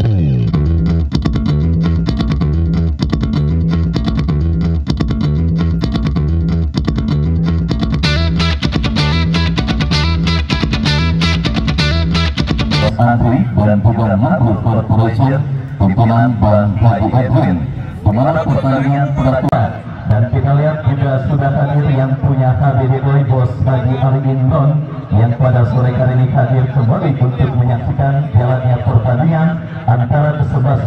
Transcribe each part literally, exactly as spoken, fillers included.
Andri dan juga Maghrib Corporation pimpinan Bang Prabu Edwin, di mana pertandingan peraturan. Dan kita lihat juga sudah hadir yang punya H B D Boy Bos bagi Ali Imron yang pada sore kali ini hadir kembali untuk menyaksikan jalannya pertandingan antara kesebelas.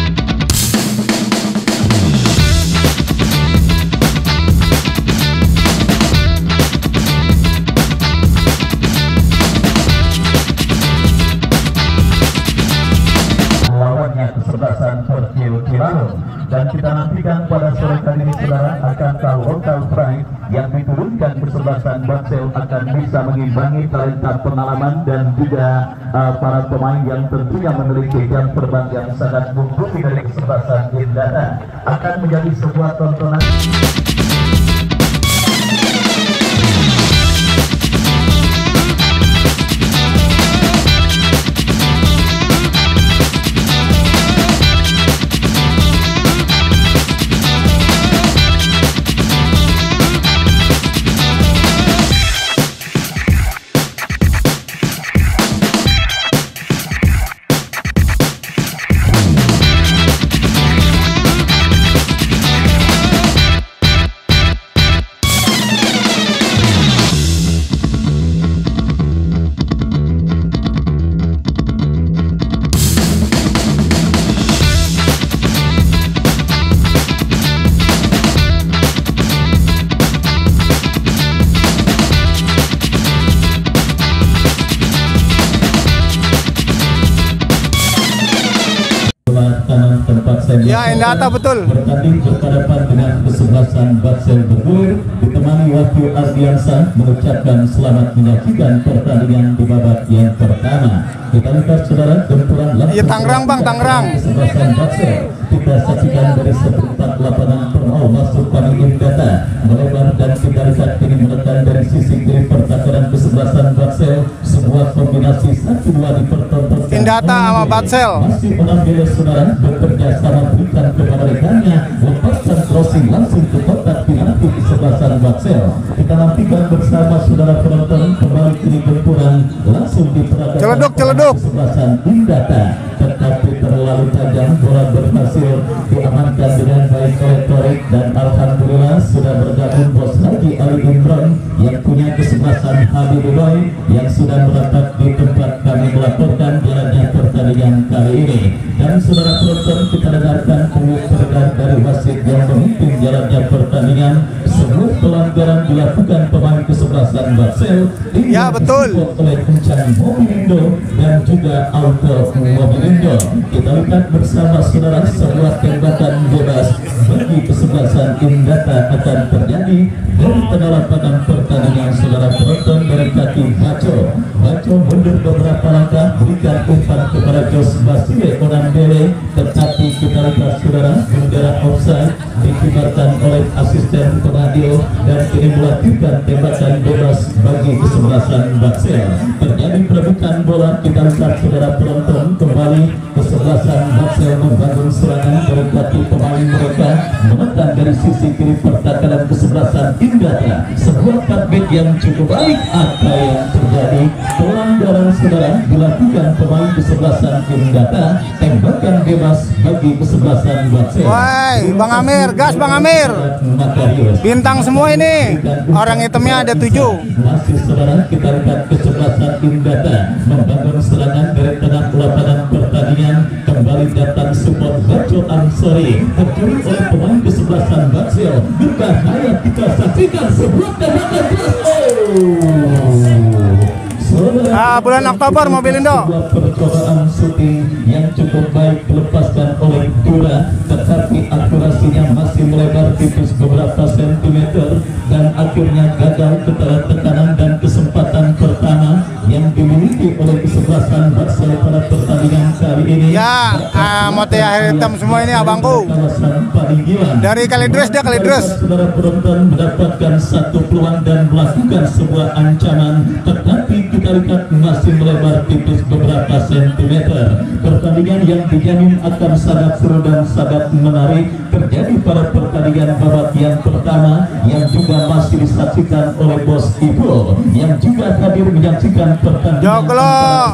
Kesebelasan Persil Cilaung, dan kita nantikan pada sore kali ini saudara akankah local pride yang diturunkan kesebelasan Baksel akan bisa mengimbangi talenta pengalaman dan juga uh, para pemain yang tentunya memiliki jam terbang yang sangat mumpuni dari kesebelasan Indana. Akan menjadi sebuah tontonan. Ya, Indata betul. Bertanding berhadapan dengan kesebelasan Baksel Bergulir, ditemani Wahyu Ardiansa mengucapkan selamat menyaksikan pertandingan di babak yang pertama. Kita lihat saudara benturan langsung. Iya, Tangerang bang, Tangerang. Kesebelasan Baksel kita saksikan dari seperempat lapangan per nol masuk kami Indata melebar dan kita lihat ingin menekan dari sisi kiri pertahanan kesebelasan Baksel. Sebuah kombinasi satu dua dipertontonkan. Indata sama Baksel masih mengambil saudara bekerja sama berikan kepada rekannya lepaskan crossing langsung ke kotak penalti kesebelasan Baksel. Kita nantikan bersama saudara penonton kembali kini benturan langsung diperagakan celeduk celeduk kesebelasan Indata, tetapi terlalu tajam bola berhasil diamankan dengan baik oleh Torik dan alhamdulillah sudah bergabung Bos Haji Ali Imron yang punya kesebelasan Habib Boy yang sudah merapat di tempat kami melaporkan jalannya pertandingan kali ini. Dan saudara penonton kita dengarkan pengucapan dari wasit yang memimpin jalannya pertandingan. Semua pelanggaran dilakukan pemain kesebelasan Baksel. Ya betul. Oleh Kencang Mobilindo dan juga Auto Mobilindo. Kita lihat bersama saudara sebuah tembakan bebas bagi kesebelasan Indata akan terjadi dari tengah lapangan pertandingan saudara penonton dari kaki Baco. Baco mundur beberapa langkah berikan umpan kepada Jos Basile Onandele, tetapi kita lihat saudara bendera offside dikibarkan oleh asisten pengadil dan ini melakukan tembakan bebas bagi kesebelasan Baksel. Terjadi perebutan bola, kita lihat saudara penonton kembali kesebelasan Baksel membangun serangan dari kaki pemain mereka menekan dari sisi kiri pertahanan kesebelasan Indata. Sebuah cutback yang cukup baik. Apa yang terjadi? Pelanggaran saudara dilakukan pemain kesebelasan Indata. Tembakan bebas bagi kesebelasan Baksel. Woi, Bang Amir, gas Bang Amir. Bintang semua ini. Orang hitamnya ada tujuh. Masih saudara kita lihat kesebelasan Indata membangun serangan dari tengah lapangan pertandingan. Kembali datang support Baco Ansori tercuri oleh pemain kesebelasan Baksel. Berbahaya kita saksikan sebuah tembakan keras. Oh, ah, bulan Oktober Mobilindo. Percobaan syuting yang cukup baik dilepaskan oleh Dura, tetapi akurasi kakinya masih melebar tipis beberapa sentimeter dan akhirnya gagal kepada tekanan dan kesempatan pertama yang dimiliki oleh kesebelasan Barsel pada pertandingan kali ini. Ya, uh, motif air hitam semua ini abangku. Dari Kalidres dia Kalidres. Saudara penonton mendapatkan satu peluang dan melakukan sebuah ancaman, tetapi kita lihat masih melebar tipis beberapa sentimeter. Pertandingan yang dijamin akan sangat seru dan sangat menarik terjadi pada pertandingan babak yang pertama yang juga masih disaksikan oleh Bos Ibu yang juga hadir menyaksikan pertandingan. Joglo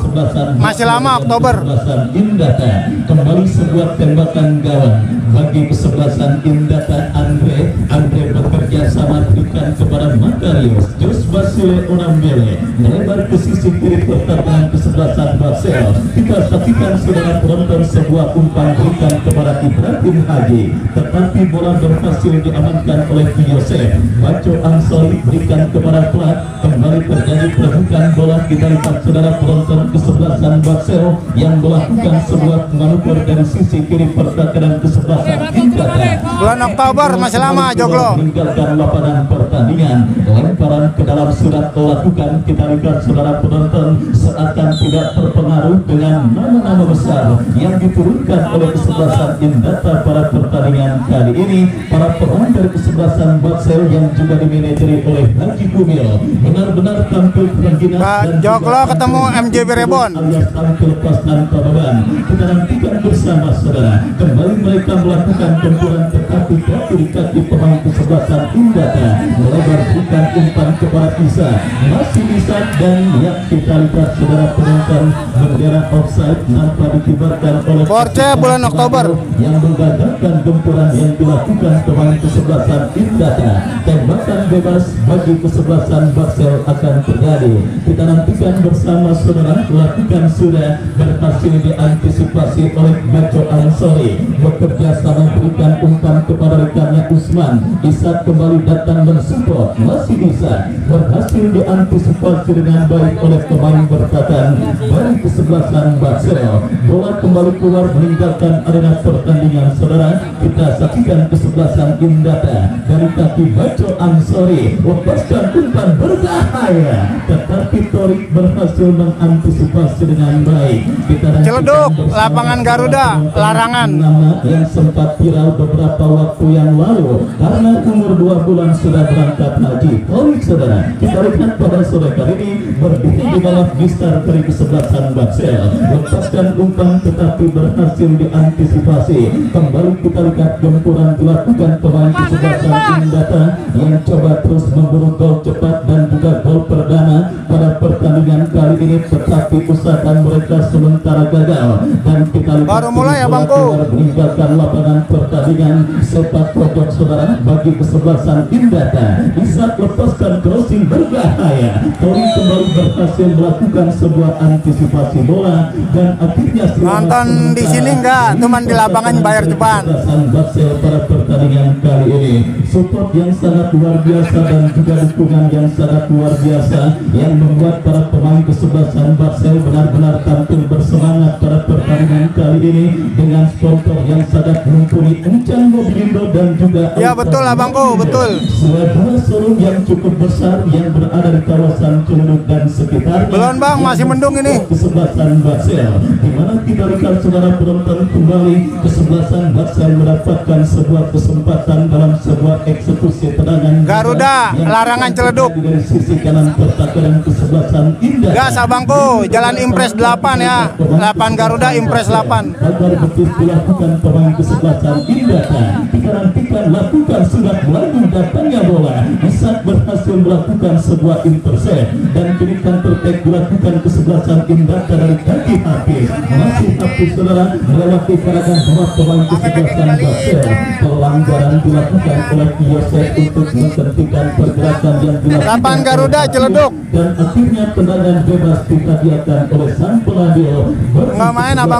masih lama Oktober. Indata kembali sebuah tembakan gawang bagi kesebelasan Indata. Andre Andre bekerja sama berikan kepada Makarius Jus Basile Onambele melebar ke sisi kiri pertahanan kesebelasan Barsel. Kita saksikan saudara penonton sebuah umpan berikan kepada Ibrahim Haji, tetapi bola berhasil diamankan oleh Yosef. Baco Ansori berikan kepada Plat, kembali terjadi perebutan bola. Kita lihat saudara penonton kesebelasan Barsel yang melakukan sebuah manuver dari sisi kiri pertahanan kesebelasan Indata. Bulan Oktober masih lama Joglo. Meninggalkan lapangan pertandingan, lemparan ke dalam surat lakukan. Kita lihat saudara penonton seakan tidak terpengaruh dengan nama-nama besar yang diturunkan oleh kesebelasan Indata pada pertandingan kali ini. Para pemain dari kesebelasan Barsel yang juga dimanajeri oleh Haji Kumil benar-benar tampil terengginas. Pak Joglo ketemu M J Cirebon alias tampil pas tanpa beban. Kita nantikan bersama saudara. Kembali mereka melakukan benturan tetapi dari kaki pemain kesebelasan Indata melebar berikan umpan kepada Isa, masih Isa dan yang kita lihat saudara penonton bendera offside nampak dikibarkan oleh Porce bulan Oktober yang menggagalkan benturan yang dilakukan pemain kesebelasan Indata. Tembakan bebas bagi kesebelasan Barsel akan terjadi. Kita nantikan bersama saudara. Lakukan sudah berhasil diantisipasi oleh Baco Ansori, bekerja sama berikan umpan kepada rekannya Usman. Isa kembali datang mensupport, masih Isa berhasil diantisipasi dengan baik oleh pemain bertahan dari kesebelasan Barsel. Bola kembali keluar meninggalkan arena pertandingan saudara. Kita saksikan kesebelasan Indata dari kaki Baco Ansori lepaskan umpan berbahaya, tetapi Torik berhasil mengantisipasi dengan baik. Kita Ciledug, lapangan Garuda, larangan nama yang sempat viral beberapa waktu yang lalu karena umur dua bulan sudah berangkat haji. Torik saudara, kita lihat pada sore kali ini berdiri di bawah mistar dari kesebelasan Barsel, lepaskan umpan tetapi berhasil diantisipasi. Kembali kita lihat gempuran dilakukan pemain kesebelasan Indata yang coba terus memburu gol cepat dan juga gol perdana pada pertandingan kali ini, tetapi usaha mereka sementara gagal dan kita lihat baru mulai ya bangku meninggalkan lapangan pertandingan. Sepak pojok saudara bagi kesebelasan Indata. Bisa lepaskan crossing berbahaya. Tori kembali berhasil melakukan sebuah antisipasi bola dan akhirnya nonton di sini enggak, cuman di lapangan bayar cepat. Barsel pada pertandingan kali ini support yang sangat luar biasa dan juga dukungan yang sangat luar biasa yang membuat para pemain kesebelasan Barsel benar-benar tampil bersemangat pada pertandingan kali ini dengan sponsor yang sangat mumpuni, Encan Mobilindo dan juga ya betul abangku, betul sebuah showroom yang cukup besar yang berada di kawasan Ciledug dan sekitarnya. Belum bang, masih mendung ini. Kesebelasan Barsel di mana kita lihat saudara penonton kembali kesebelasan Barsel mendapatkan sebuah kesempatan dalam sebuah eksekusi tendangan Garuda, larangan Ciledug dari sisi kanan pertahanan kesebelasan Indah. Gas abangku, jalan Impres delapan ya, delapan Garuda Impres delapan. Agar betul dilakukan pemain kesebelasan Indah. Kita nantikan lakukan sudah melaju datangnya bola. Bisa berhasil melakukan sebuah intercept dan kini counter attack dilakukan kesebelasan Indah dari kaki Hafiz. Masih Hafiz saudara melewati karangan dua pemain kesebelasan Barsel. Pelanggaran dilakukan oleh Yosef untuk menghentikan pergerakan yang dilakukan delapan Garuda Ciledug dan akhirnya tendangan bebas dihadiahkan oleh sang pelambil. Nggak main abang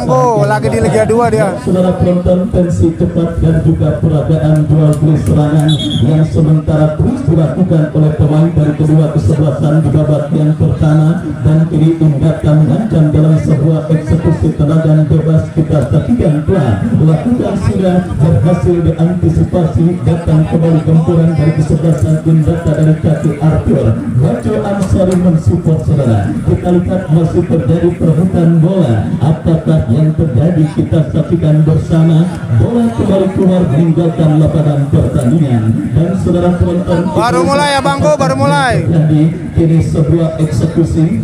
Bangku, lagi di Liga dua dia. Saudara penonton, tensi cepat dan juga peragaan jual beli serangan yang sementara terus dilakukan oleh pemain dari kedua kesebelasan di babak yang pertama, dan kini Indata mengancam dalam sebuah eksekusi tendangan bebas. Kita saksikan telah lakukan sudah berhasil diantisipasi, datang kembali gempuran dari kesebelasan Indata dari kaki Arthur. Baco Ansari mensupport saudara. Kita lihat masih terjadi perebutan bola. Apakah yang terjadi? Kita saksikan bersama. Bola kembali keluar meninggalkan lapangan pertandingan, dan saudara penonton, Baru mulai ya Bangku, baru mulai. Jadi ini sebuah eksekusi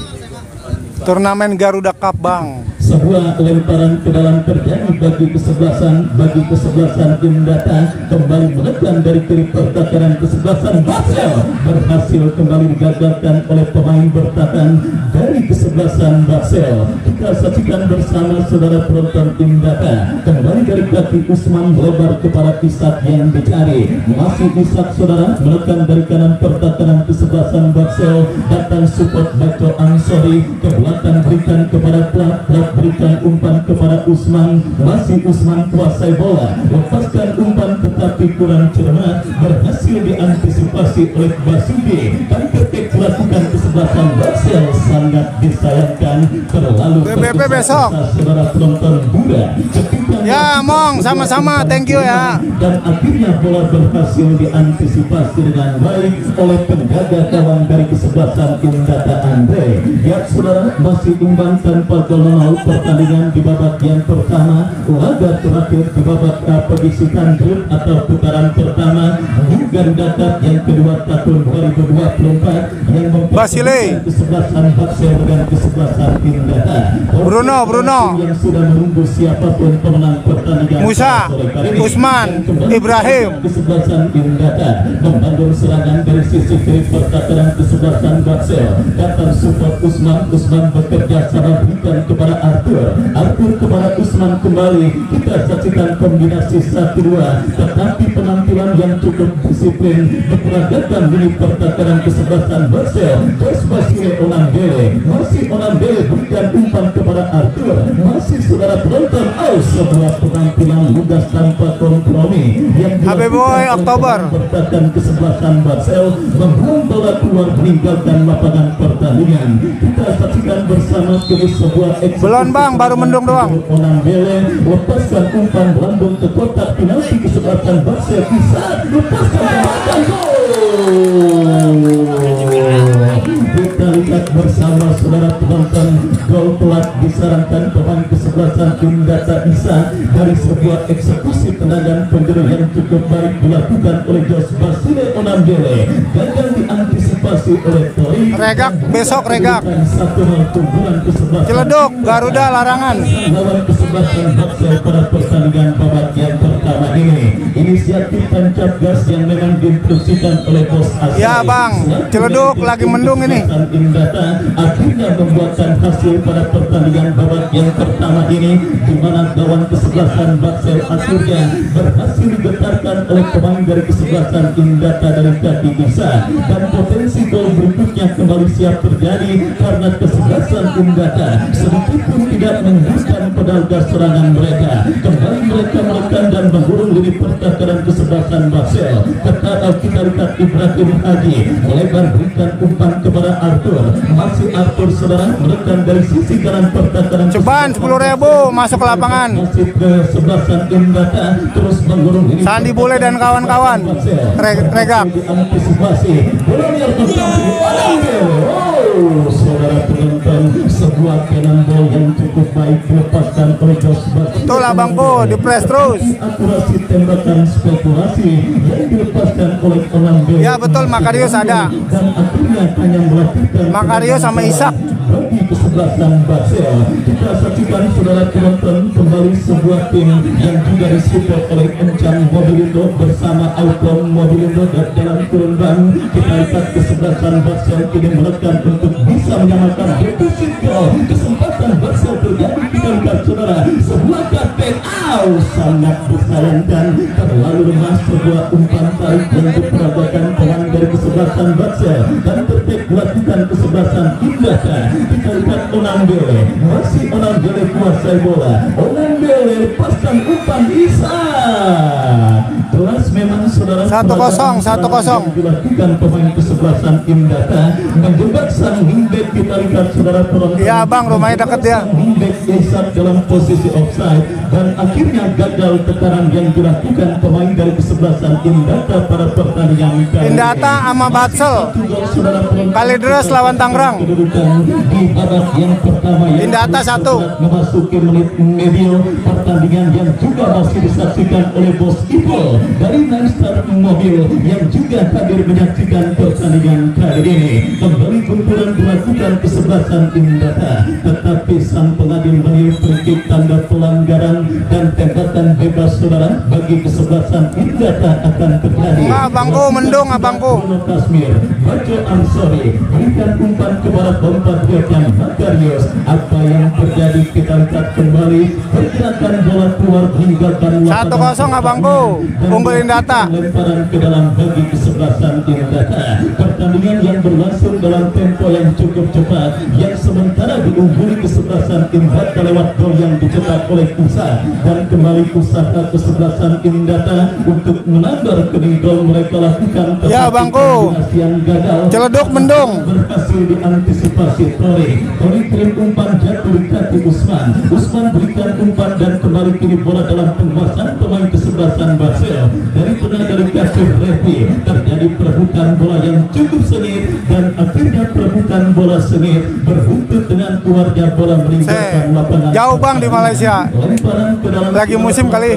Turnamen Garuda Cup Bang. sebuah lemparan ke dalam terjadi bagi kesebelasan bagi kesebelasan Indata, kembali menekan dari kiri pertahanan kesebelasan Basel, berhasil kembali digagalkan oleh pemain bertahan dari kesebelasan Basel. Kita saksikan bersama saudara penonton. Indata kembali dari kaki Usman lebar kepada Ishak yang dicari, masih Ishak saudara menekan dari kanan pertahanan kesebelasan Basel, datang support Baco Ansori ke belakang, berikan kepada Plat Plat berikan umpan kepada Usman, masih Usman kuasai bola, lepaskan umpan tetapi kurang cermat, berhasil diantisipasi oleh Basuki, dan ketik melakukan kesebelasan Basel. Sangat disayangkan terlalu B B P besok saudara penonton Buddha. ya Mong, sama-sama, thank you ya. Dan akhirnya bola berhasil diantisipasi dengan baik oleh penjaga gawang dari kesebelasan Indata Andre. Ya saudara, masih imbang tanpa gol menol pertandingan di babak yang pertama. Laga terakhir di babak uh, penyisihan grup atau putaran pertama Liga Datat yang kedua tahun dua ribu dua puluh empat yang mempertemukan kesebelasan Basel dengan kesebelasan Indata. Bruno, Bruno yang sudah menunggu siapapun pemenang pertandingan Musa, Usman, Ibrahim. Kesebelasan Indata membangun serangan dari sisi kiri pertahanan kesebelasan Basel, datang support Usman. Usman bekerja sama berikan kepada Arthur, Arthur kepada Usman kembali. Kita saksikan kombinasi satu dua, tetapi penampilan yang cukup disiplin diperagakan di pertahanan kesebelasan Basel. Terus masih Onambele, masih Onambele berikan umpan kepada Arthur, masih saudara penonton. Oh, sebuah penampilan lugas tanpa kompromi yang H B Boy Oktober pertahanan kesebelasan Basel, membuang bola keluar meninggalkan lapangan pertandingan. Kita saksikan bersama kini sebuah eksekusi. Belum Bang, baru mendung doang. Onambele lepaskan umpan melambung ke kotak penalti kesebelasan Basel, bisa lepaskan tembakan gol. Kita lihat bersama saudara penonton, gol telah disarankan pemain kesebelasan Indata Isa dari sebuah eksekusi tendangan penjuru yang cukup baik dilakukan oleh Jos Basile Onambele, gagal diantisipasi oleh Tori. Regak besok regak. Satu nol keunggulan kesebelasan Ciledug Garuda larangan. lawan kesebelasan Basel pada pertandingan babak yang pertama ini. Inisiatif tancap gas yang memang diinstruksikan oleh Bos Asai. Ya Bang, Ciledug lagi mendung ini. Indata akhirnya membuatkan hasil pada pertandingan babak yang pertama ini, di mana gawang kesebelasan Basel akhirnya berhasil digetarkan oleh pemain dari kesebelasan Indata dari kaki Isa, dan potensi gol berikutnya kembali siap terjadi karena kesebelasan Indata sedikit pun tidak menghembuskan pedal gas serangan mereka. Kembali mereka menekan dan menggulung lini pertahanan kesebelasan Basel. Ketat kita lihat Ibrahim Haji melebar berikan umpan kepada Arthur, masih Arthur saudara menekan dari sisi kanan pertahanan. Ceban sepuluh ribu masuk ke lapangan. Masih ke kesebelasan Indata terus menggulung lini Sandi Bule dan kawan-kawan. Re- Regak. Diantisipasi bola yang tersamping. Oh, saudara penonton, sebuah cannonball yang cukup baik dilepaskan oleh Jos Basile. Betul Abangku, di press terus. Akurasi tembakan spekulasi yang dilepaskan oleh Onambele. Ya betul, Makarius ada. Dan akhirnya hanya melakukan Makarius sama Ishak. bagi kesebelasan Basel. Kita saksikan saudara penonton, kembali sebuah tim yang juga disupport oleh Encang Mobilindo bersama Auton Mobilindo dan dalam turun ban. Kita lihat kesebelasan Basel kini menekan untuk bisa menyamakan defisit gol. Kesempatan kesempatan Barsel terjadi kita lihat saudara sebuah kapten out sangat disayangkan terlalu lemah sebuah umpan tarik yang diperagakan pemain dari kesebelasan Barsel dan tertek melakukan kesebelasan Indata. Kita lihat Onambele masih Onambele kuasai bola, Onambele lepaskan umpan Isa. Kelas memang saudara Satu kosong, satu kosong. dilakukan pemain kesebelasan Indata menjebak sang wingback. Kita lihat saudara penonton. Iya bang, rumahnya deket ya. Wingback Isa dalam posisi offside dan akhirnya gagal tekanan yang dilakukan pemain dari kesebelasan Indata pada pertandingan kali ini. Indata sama Batsel. Kalideres lawan Tangerang. Di babak yang pertama yang Indata satu. memasuki menit medio pertandingan yang juga masih disaksikan oleh Bos Ipo dari Naistar Mobil yang juga hadir menyaksikan pertandingan kali ini. Kembali kumpulan dilakukan kesebelasan Indata, tetapi sang pengadil menilai free kick tanda pelanggaran dan tembakan bebas saudara bagi kesebelasan Indata akan terjadi. Abangku mendung abangku. Kasmir, Bajo Ansori berikan umpan kepada compatriot yang Makarios. Apa yang terjadi kita lihat kembali pergerakan bola keluar hingga dan Satu kosong abangku, unggul Indata. Lemparan ke dalam bagi kesebelasan Indata. Pertandingan yang berlangsung dalam tempo yang cukup cepat, yang sementara diungguli kesebelasan Indata lewat gol yang dicetak oleh Usa dan kembali usaha kesebelasan Indata untuk menambah kening gol mereka lakukan. Ya bangku, yang gagal celeduk mendung berhasil diantisipasi Tori. Tori kirim umpan jatuh di kaki Usman. Usman berikan umpan dan kembali kini bola dalam penguasaan pemain kesebelasan Barsel. Dari tengah dari kasih Revi terjadi perebutan bola yang cukup sengit dan akhirnya perebutan bola sengit berbuntut dengan keluarga bola meninggalkan lapangan. Jauh bang di Malaysia. Lemparan ke dalam Lagi musim kali.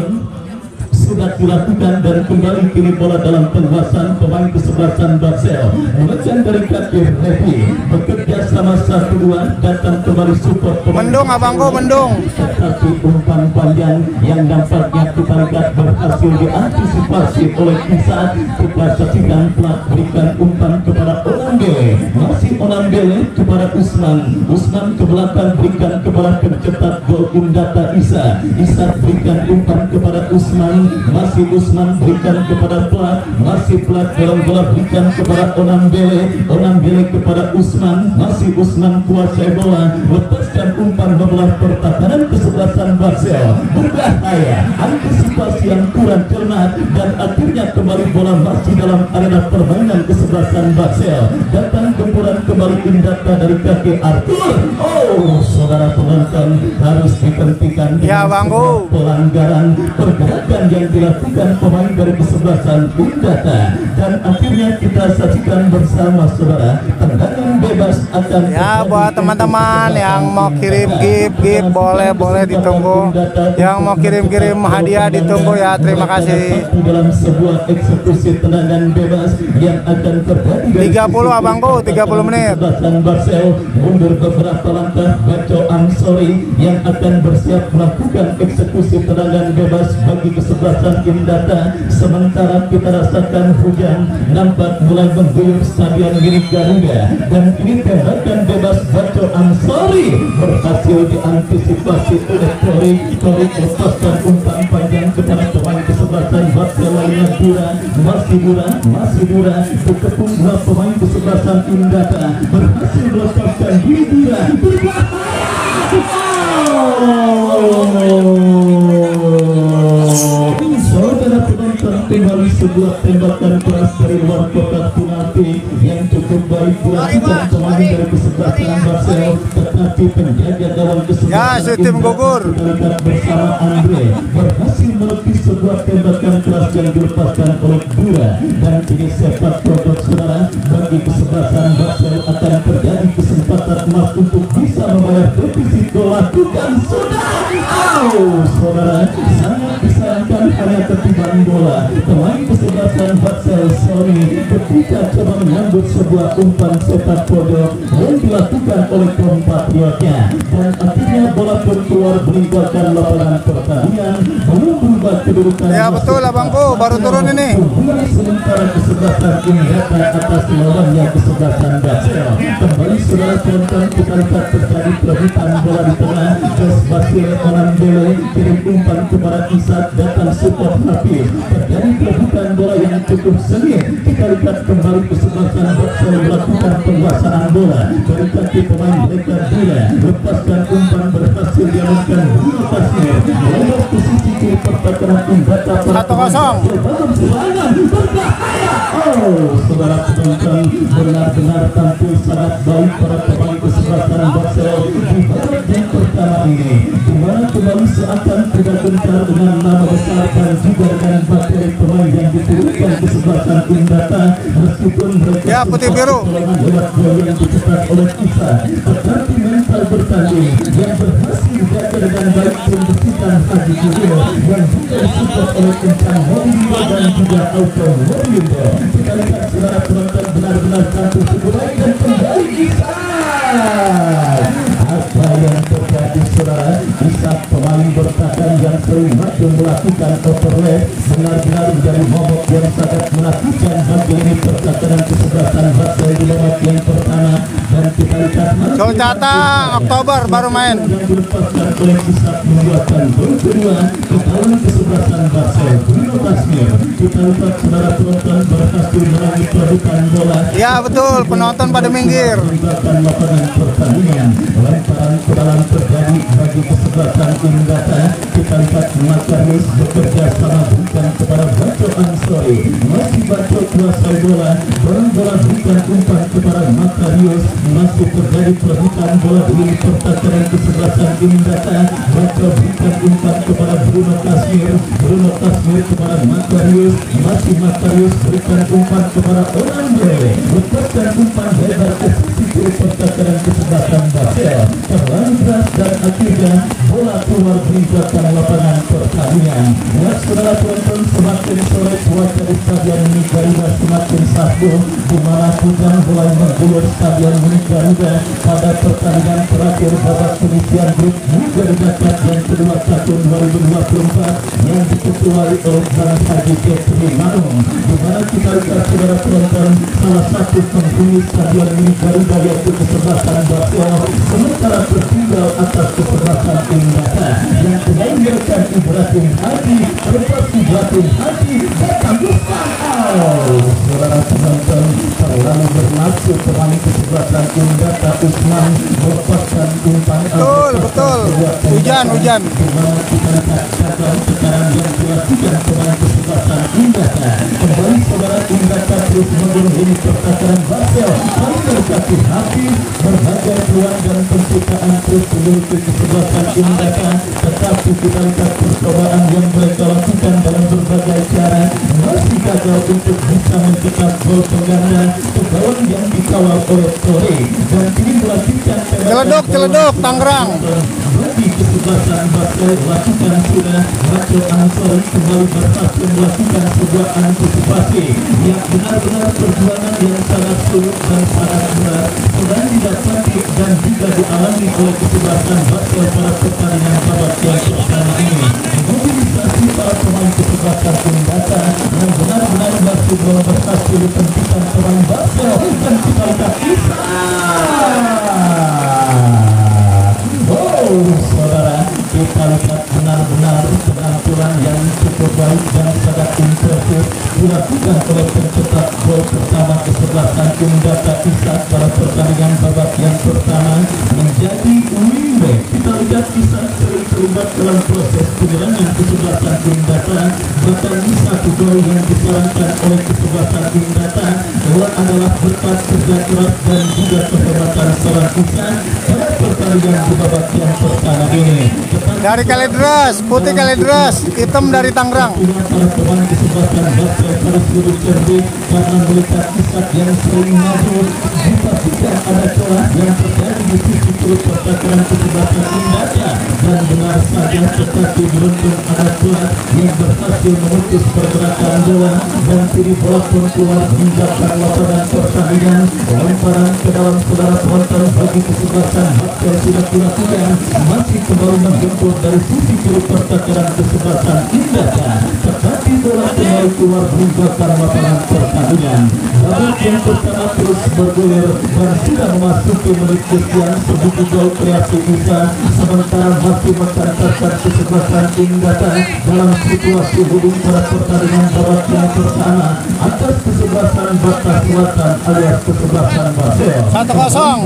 sudah dilakukan dan kembali kini bola dalam penguasaan pemain kesebelasan Barsel. Menekan dari kaki Revi bekerja sama satu dua datang kembali support pemain. Mendung abangku mendung. Tetapi umpan panjang yang dampaknya kita lihat berhasil diantisipasi oleh Isa. Kita saksikan plat berikan umpan kepada Onambele, masih Onambele kepada Usman. Usman ke belakang berikan kepada pencetak gol Indata Isa. Isa berikan umpan kepada Usman, masih Usman berikan kepada Plat, masih Plat dalam bola berikan kepada Onambele, Onambele kepada Usman, masih Usman kuasai bola, lepaskan umpan membelah pertahanan kesebelasan Barsel. Berbahaya, antisipasi yang kurang cermat dan akhirnya kembali bola masih dalam arena permainan kesebelasan Barsel. Datang gempuran kembali Indata dari kaki Arthur. Oh, saudara penonton, harus dihentikan Ya bangku. pelanggaran pergerakan yang dilakukan pemain dari kesebelasan Indata dan akhirnya kita saksikan bersama saudara tendangan bebas akan Ya buat teman-teman yang mau kirim gift gift boleh boleh ditunggu, yang mau kirim-kirim hadiah ditunggu ya. Terima kasih. dalam sebuah eksekusi tendangan bebas yang akan terjadi tiga puluh abangku, tiga puluh menit. kesebelasan Barsel mundur beberapa langkah. Baco Ansori yang akan bersiap melakukan eksekusi tendangan bebas bagi kesebelasan Indata. Sementara kita rasakan hujan nampak mulai mengguyur stadion milik Garuda dan ini tembakan bebas Baco Ansori berhasil diantisipasi oleh Tori. Tori lepaskan umpan panjang kepada pemain kesebelasan Barsel lainnya Dura, masih Dura, masih Dura berkepung dua pemain kesebelasan Indata berhasil melepaskan diri Dura. Saudara penonton, kembali sebuah tembakan keras dari luar kotak penalti yang cukup baik dilakukan pemain dari kesebelasan Barsel, tetapi penjaga gawang kesebelasan Ya, si tim gugur. bersama Andre berhasil melukis sebuah tembakan keras yang dilepaskan oleh Dura dan kini sepak produk saudara bagi kesebelasan Barsel akan terjadi kesempatan emas untuk bisa membayar defisit gol lakukan sudah. Oh, saudara sangat disayangkan hanya ketiban bola. Pemain kesebelasan Batsel Sony ketika coba menyambut sebuah umpan sepak pojok yang dilakukan oleh kompatriotnya, dan akhirnya bola pun keluar meninggalkan lapangan pertandingan, belum berubah kedudukan. Ya betul abangku, baru turun ini. Sementara kesebelasan Indata atas lawannya kesebelasan Batsel. Kembali saudara tonton, kita lihat terjadi perebutan bola di tengah. Jos Basil Onandele kirim umpan kepada Isak, datang support Hafiz. Terjadi perebutan bola yang cukup sengit. Kita lihat kembali kesebelasan Batsel melakukan penguasaan bola dari kaki pemain mereka Bila. Lepaskan umpan berhasil diamankan Bruno Tasmir. Melewat posisi kiri pertahanan Indata. Satu kosong. Oh, saudara penonton, benar-benar tampil sangat baik para pemain kesebelasan Batsel di babak yang pertama ini, di mana kembali seakan tidak gentar dengan nama besar dan juga dengan materi pemain yang diturunkan kesebelasan Indata, meskipun mereka ya putih biru lewat gol yang dicetak oleh Isa. Tetapi mental bertanding yang berhasil dijaga dengan baik membersihkan Haji Jujur yang juga disupport oleh Kencang Mobindo dan juga Auto Mobindo. Kita lihat saudara penonton, benar-benar tampil cukup baik dan kembali Isa. Apa yang terjadi saudara? Isa pemain bertahan yang sering maju melakukan overlap benar-benar menjadi momok yang sangat menakutkan bagi ini pertahanan kesebelasan Batsel di babak yang pertama, dan kita lihat Colcata Oktober baru main. yang dilepaskan oleh Isa membuatkan gol kedua ketahuan kesebelasan Batsel. Bruno Tasmir, kita lihat saudara penonton, berhasil merangi perebutan bola. Ya betul, penonton pada minggir. Meninggalkan lapangan pertandingan. Lemparan ke dalam terjadi bagi kesebelasan Indata. Kita lihat Makarius bekerja sama bukan kepada Baco Ansori. Masih Baco kuasai bola. Bola bola bukan umpan kepada Makarius. Masih terjadi perebutan bola di pertahanan kesebelasan Indata. Baco bukan umpan kepada Bruno Tasmir. Bruno Tasmir kepada Makarius. Masih Makarius berikan umpan kepada Onandele. Lepaskan umpan lebar ke sisi pertahanan kesebelasan Batsel. Terlalu keras dan akhirnya bola keluar meninggalkan lapangan pertandingan. Ya saudara penonton, semakin sore cuaca di Stadion Milik Garuda semakin sabdu, di mana hujan mulai mengguyur Stadion Milik Garuda pada pertandingan terakhir babak penyisian grup Liga Dekat yang kedua tahun dua ribu dua puluh empat yang diketuai oleh Bang Haji Kepri Manung, di mana kita lihat saudara penonton, salah satu penghuni Stadion Milik Garuda yaitu kesebelasan Batsel sementara tertinggal atas kesebelasan Indata yang dilahirkan Ibrahim Haji. Lepas Ibrahim Haji datang Gustaf. Oh, saudara penonton, terlalu bernafsu pemain kesebelasan Indata Usman melepaskan umpan. Betul, betul. Hujan, hujan. Di mana kita lihat catatan sekarang yang dilakukan pemain kesebelasan Indata. Kembali saudara, Indata terus mengungguli pertahanan Batsel. Hampir kaki hati berbagai peluang dan penciptaan terus memiliki kesebelasan Indata, tetapi kita lihat percobaan yang mereka lakukan dalam berbagai cara masih gagal untuk bisa mencetak gol pengganda ke gawang yang dikawal oleh Tore, dan kini melanjutkan Celeduk, Celeduk, Tangerang. bagi kesebelasan Batsel lakukan sudah Baco Ansori kembali berhasil melakukan sebuah antisipasi yang benar-benar perjuangan yang sangat sulit dan sangat berat sudah didapati dan juga dialami oleh kesebelasan Batsel pada pertandingan babak yang pertama ini. Mobilisasi para pemain kesebelasan Indata yang benar-benar masih belum berhasil ditentukan pemain Batsel, dan kita lihat Isa. Oh saudara, kita lihat benar-benar penampilan yang cukup baik dan sangat impresif dilakukan oleh pencetak gol pertama kesebelasan Indata Isa pada pertandingan babak yang pertama menjadi wingback. Kita lihat Isa sering terlibat dalam proses penyerangan kesebelasan Indata, bahkan satu gol yang disarankan oleh kesebelasan Indata adalah berkat kerja keras dan juga kehebatan seorang Isa pada pertandingan di babak yang pertama ini. Dari Kalideres, putih Kalideres, hitam dari Tangerang. Para pemain kesebelasan Batsel harus lebih cerdik karena melihat Isak yang sering maju di jika ada celah yang terjadi di sisi kiri pertahanan kesebelasan Indata, dan benar saja tetapi beruntung ada celah yang berhasil memutus pergerakan bola dan kini bola pun keluar meninggalkan lapangan pertandingan. Lemparan ke dalam saudara penonton bagi kesebelasan Bakal sudah dilakukan, masih kembali menjemput dari sisi kiri pertahanan kesebelasan Indata, tetapi bola kembali keluar meninggalkan lapangan pertandingan. Babak yang pertama terus bergulir dan sudah memasuki menit kesekian sedikit gol kreasi Isa, sementara masih mencantarkan kesebelasan Indata dalam situasi hubung pada pertandingan babak yang pertama atas kesebelasan Batas Selatan alias kesebelasan Basel. satu kosong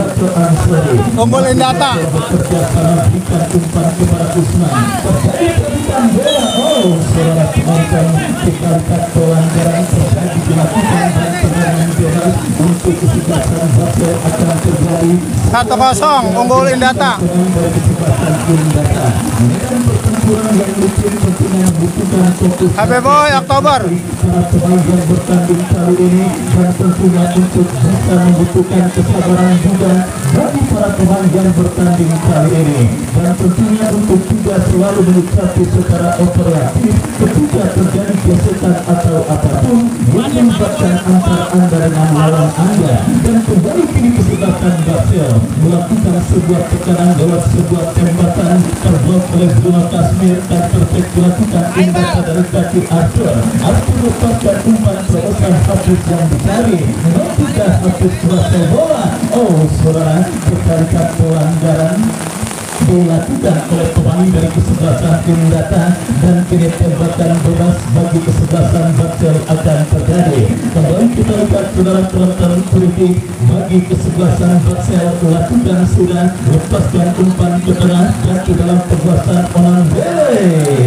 unggul Indata. Bekerja sama berikan umpan kepada Usman. Terjadi perebutan bola. Oh, saudara penonton, kita lihat pelanggaran terjadi dilakukan dan tendangan bebas untuk kesebelasan Basel akan terjadi. satu kosong unggul Indata. Dari kesebelasan Indata. Medan pertempuran yang licin tentunya membutuhkan fokus. H B Boy Oktober. Para pemain yang bertanding kali ini dan tentunya untuk bisa membutuhkan kesabaran juga bagi para pemain yang bertanding kali ini, dan tentunya untuk juga selalu menikmati secara operatif ketika terjadi gesekan atau apapun yang melibatkan antara anda dengan lawan anda. Dan kembali kini kesebelasan Basel melakukan sebuah tekanan lewat sebuah tembakan terblok oleh Bruno Kasmir dan perfect dilakukan Indata dari kaki Arthur. Arthur lepaskan umpan terobosan Hafiz yang dicari, namun tidak Hafiz berhasil bola. Oh saudara, kita lihat pelanggaran dilakukan oleh pemain dari kesebelasan Indata dan kini tembakan bebas bagi kesebelasan Basel akan terjadi. Kembali kita lihat saudara penonton politik bagi kesebelasan Basel lakukan sudah lepaskan umpan ke tengah dan ke dalam perbuatan Onan Bele.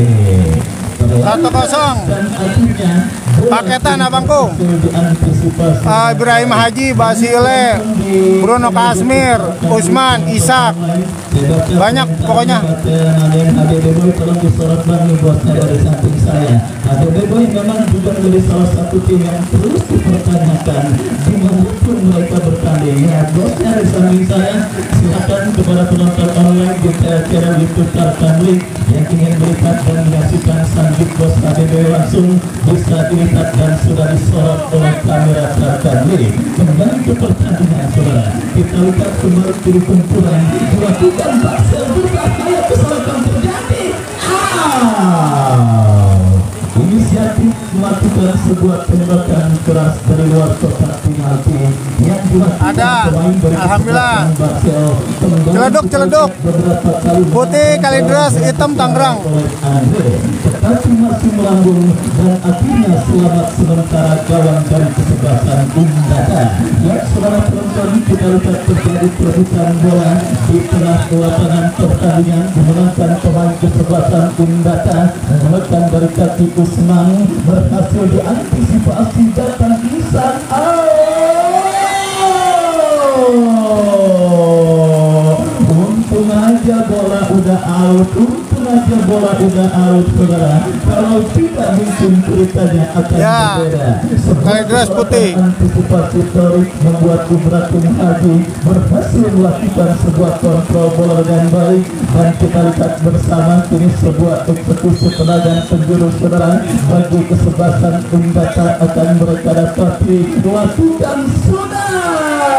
satu kosong paketan abangku. uh, Ibrahim Haji, Basile, Bruno Kasmir, Usman, Ishak, banyak pokoknya. Tolong disorot bang nih bosnya dari samping saya. A D B Boy memang juga menjadi salah satu tim yang terus dipertanyakan dimanapun mereka bertanding. Ya bosnya dari samping saya, silakan kepada penonton online di channel YouTube Tarkan League yang ingin melihat dan menyaksikan Sanjit Bos A D B langsung bisa dilihat dan sudah disorot oleh kamera Tarkan League. Kembali ke pertandingan saudara, kita lihat kembali kiri kumpulan dilakukan Basel berbahaya, kesalahan terjadi. Ah, inisiatif melakukan sebuah tembakan keras dari luar kotak penalti yang dilakukan ada. pemain dari Alhamdulillah. Basel. Celeduk, celeduk. Beberapa kali Putih Kalidras, hitam Tangerang. oleh Andre, tetapi masih melambung dan akhirnya selamat sementara gawang dari kesebelasan Indata. Ya saudara penonton, kita lihat terjadi perebutan bola di tengah lapangan pertandingan dimenangkan pemain kesebelasan Indata menekan dari kaki Usman, berhasil diantisipasi datang Isan. Oh, untung aja bola udah out, untung aja bola udah out saudara. Kalau tidak mungkin ceritanya akan Ya, berbeda. Kalidras putih. Antisipasi terik membuat Ibrahim Haji berhasil melakukan sebuah kontrol bola dengan baik, dan kita lihat bersama kini sebuah eksekusi tendangan penjuru saudara bagi kesebelasan Indata akan mereka dapati lakukan sudah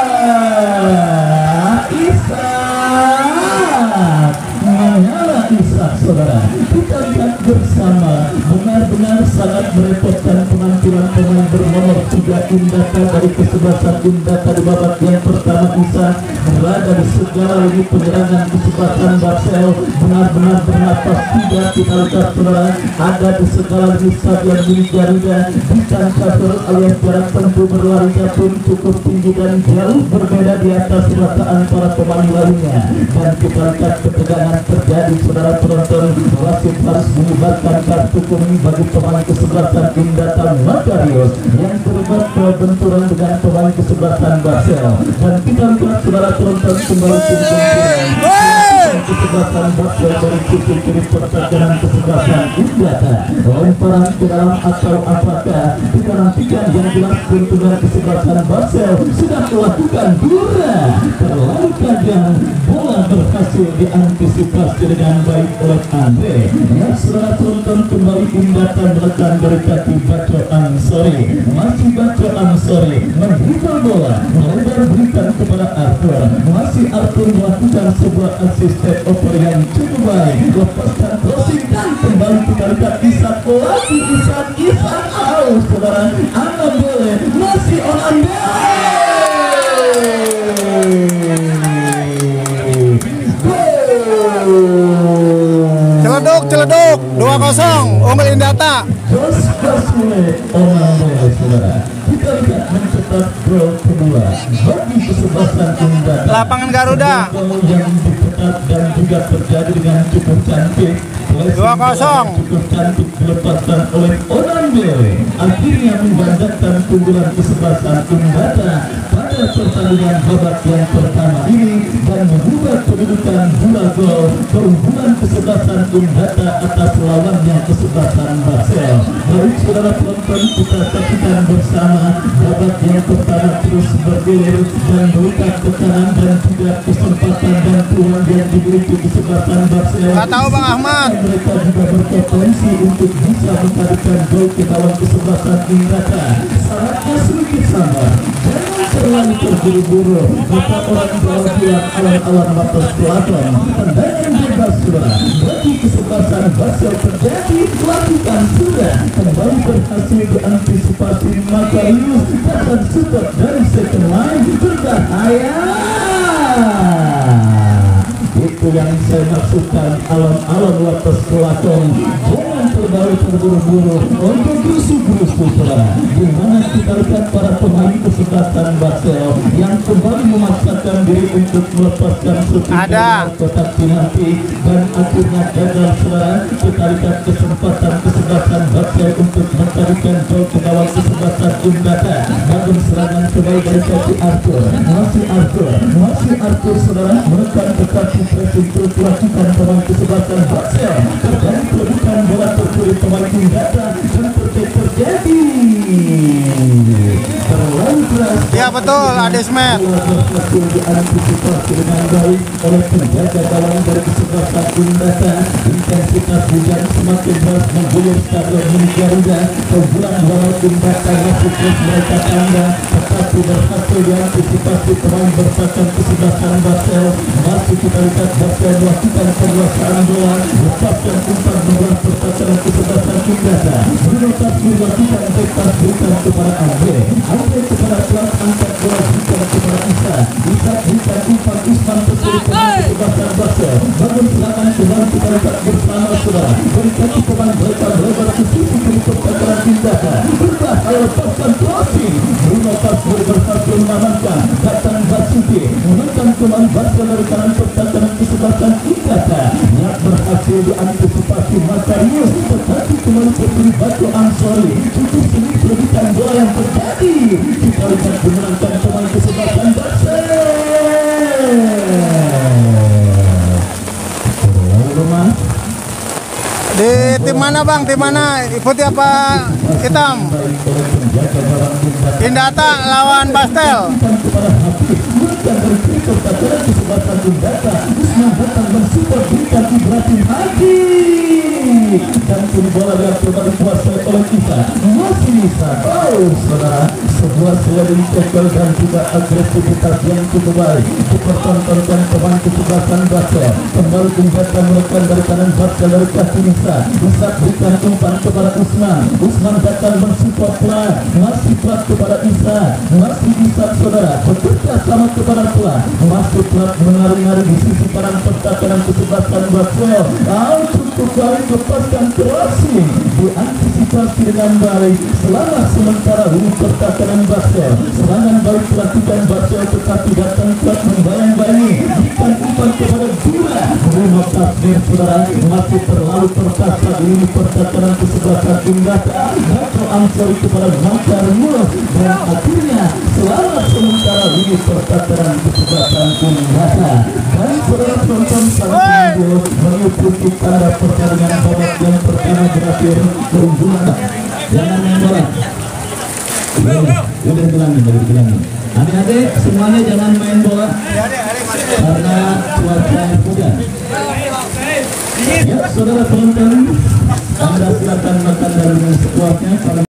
Ishak menyala Ishak saudara. Kita lihat bersama benar-benar sangat merepotkan penampilan pemain bernomor tiga Indata dari kesebelasan Indata di babak yang pertama. Ishak berada di segala lini penyerangan kesebelasan Basel, benar-benar bernapas tidak. Kita lihat saudara, ada di segala lini stadion milik Garuda, bukan cover alias jarak tempuh berlarinya pun cukup tinggi dan jauh berbeda di atas rataan para pemain lainnya. Dan kita lihat ketegangan terjadi saudara penonton, wasit harus melibatkan kartu kuning bagi pemain kesebelasan Indata Makarios yang terlibat benturan dengan pemain kesebelasan Basel. Dan kita lihat saudara penonton kembali ke benturan kesebelasan Basel dari sisi kiri pertahanan kesebelasan Indata. Lemparan ke dalam atau apakah diperhatikan yang jelas keuntungan kesebelasan Basel sudah melakukan dura. Terlalu tajam, bola berhasil diantisipasi dengan baik oleh Andre. Yang sudah tonton kembali Indata menekan dari kaki Baco Ansori. Masih Baco Ansori menghibur bola, melebar berikan kepada Arthur. Masih Arthur melakukan sebuah asisten oper yang cukup baik. Lepaskan crossing dan kembali kita lihat Isak lagi Isak Isak out saudara. Anda boleh masih on Anda. Celeduk, celeduk, dua kosong, unggul Indata. Terus Basule orang boleh saudara. Kita lihat mencetak gol kedua bagi kesebelasan Indata. Lapangan Garuda. Yang dicetak dan juga terjadi dengan cukup cantik. dua kosong. Cukup cantik dilepaskan oleh Onambele. Akhirnya membandakan keunggulan kesebelasan Indata pada pertandingan babak yang pertama ini dan membuat kedudukan dua gol keunggulan kesebelasan Indata atas lawannya kesebelasan Basel. Baik saudara penonton, kita saksikan bersama babak yang pertama terus bergulir dan melihat tekanan dan juga kesempatan dan peluang yang dimiliki kesebelasan Basel. Nggak tahu Bang Ahmad. Mereka juga berpotensi untuk bisa mencarikan gol ke dalam kesebelasan Indata. Syaratnya sedikit sabar, jangan terlalu terburu-buru. Maka orang Jawa bilang alam-alam batas pelakon. Tendangan bebas saudara bagi kesebelasan Basel terjadi, lakukan sudah kembali berhasil diantisipasi Makarius dan support dari second line berbahaya. Itu yang saya maksudkan, alam-alam watas pelakon. Jangan terlalu terburu-buru untuk gerusu-gerusu saudara. Di mana kita lihat para pemain kesebelasan Basel yang kembali memaksakan diri untuk melepaskan Ada. kotak penalti dan akhirnya gagal saudara. Kita lihat kesempatan kesebelasan Basel untuk mencarikan gol ke gawang kesebelasan Indata. Namun serangan kembali dari kaki Arthur. Masih Arthur, masih Arthur saudara menekan ke kaki pressing terus dilakukan pemain kesebelasan Basel. Terjadi perebutan bola terkulit pemain Indata dan terjadi terlalu keras. Ya betul, Adesmet. Berhasil diantisipasi dengan baik oleh penjaga gawang dari kesebelasan Indata. Intensitas hujan semakin deras mengguyur stadion Mini Garuda. Keunggulan bola Indata masih terus mereka tanda, tetapi berhasil diantisipasi pemain bertahan kesebelasan Basel. Masih kita lihat Basel melakukan penguasaan bola, lepaskan umpan membelah pertahanan kesebelasan Indata. Bruno Tasbih melakukan bebas berikan kepada Andre. Andre kepada Plat angkat bola berikan kepada Isa. Isa berikan umpan Usman tersulit pemain kesebelasan Basel. Bangun serangan kembali kita lihat bersama saudara. Berikan pemain mereka melebar ke sisi kiri pertahanan Indata. Berbahaya lepaskan crossing. Bruno Tasbih berhasil mengamankan. Datang Basuki menekan pemain Basel dari kanan pertahanan kesebelasan Indata. Yang berhasil diantisipasi Makarius, tetapi kembali berdiri Baco Ansori. Cukup sedikit perebutan bola yang terjadi. Kita lihat memenangkan pemain kesebelasan Basel. Rumah Di tim mana Bang? Tim mana? Ikuti apa hitam? Indata lawan Basel. kepada Habib bukan dari krikot tataran kesebelasan Indata. Usman datang mensupport berikan Ibrahim Haji dan kini bola yang coba dikuasai oleh Isa. Masih Isa. Oh saudara, sebuah sliding tackle dan juga agresivitas yang cukup baik dipertontonkan pemain kesebelasan Basel. Kembali Indata menekan dari kanan Basel dari kaki Isa. Isa berikan umpan kepada Usman. Usman datang mensupport Plat. Masih Plat kepada Isa. Masih Isa saudara bekerja sama kepada Plat. Masih Plat menari-nari di sisi kanan pertahanan kesebelasan Basel. Oh, cukup baik lepaskan crossing diantisipasi dengan baik selama sementara ini pertahanan Basel. Serangan baik dilakukan Basel tetapi datang Plat membayang-bayangi bukan umpan kepada Dura. Bruno Tasbih saudara masih terlalu perkasa di ini pertahanan kesebelasan Indata. Baco Ansori kepada Makarius dan akhirnya selama sementara ini terjadi pertempuran kesebelasan Indata. Dan saudara penonton saat ini mengikuti tanda pertandingan babak yang pertama berakhir bergulat. Jangan main bola. Udah gelangin, udah gelangin. Adik-adik semuanya jangan main bola karena cuaca hujan. Ya, saudara penonton, Anda silakan makan dari sepuasnya.